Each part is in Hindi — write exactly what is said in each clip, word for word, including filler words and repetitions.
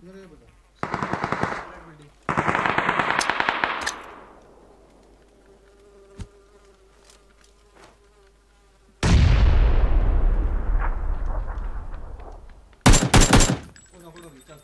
इधर ये बता स्ट्रेट बिल्डिंग ओ नॉक हो गई चल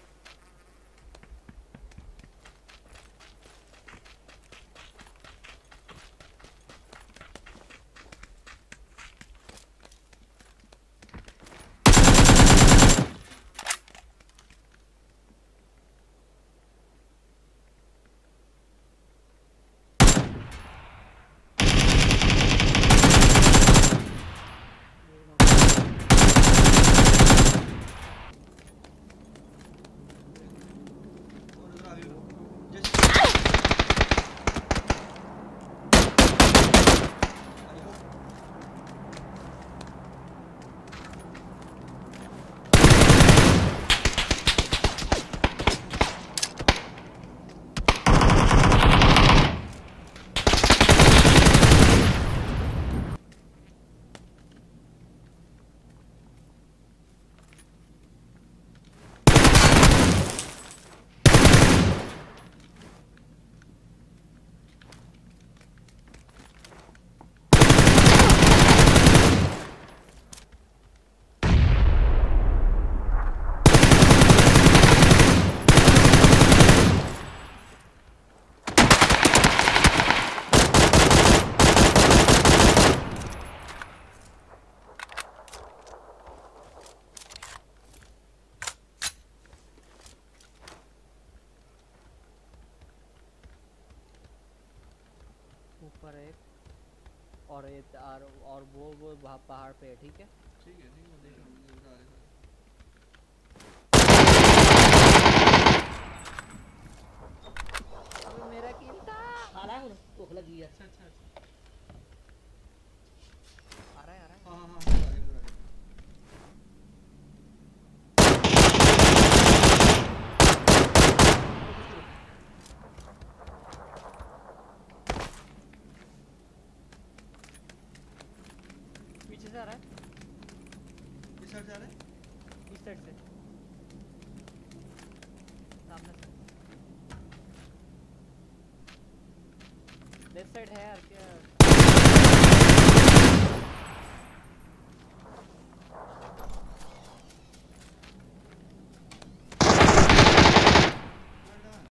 ऊपर एक और एक और, और वो वो वहाँ पहाड़ पे है। ठीक है ठीक है ठीक है देख रहा हूँ इधर आ रहा है। अबे मेरा किल था। साला को भूख लगी है। अच्छा अच्छा अच्छा आ रहा है आ रहा है। हाँ हाँ हाँ इधर आ गया इधर आ गया पीछे से आ रहा है। किस साइड से आ रहा है इस साइड से सामने से लेफ्ट साइड है यार क्या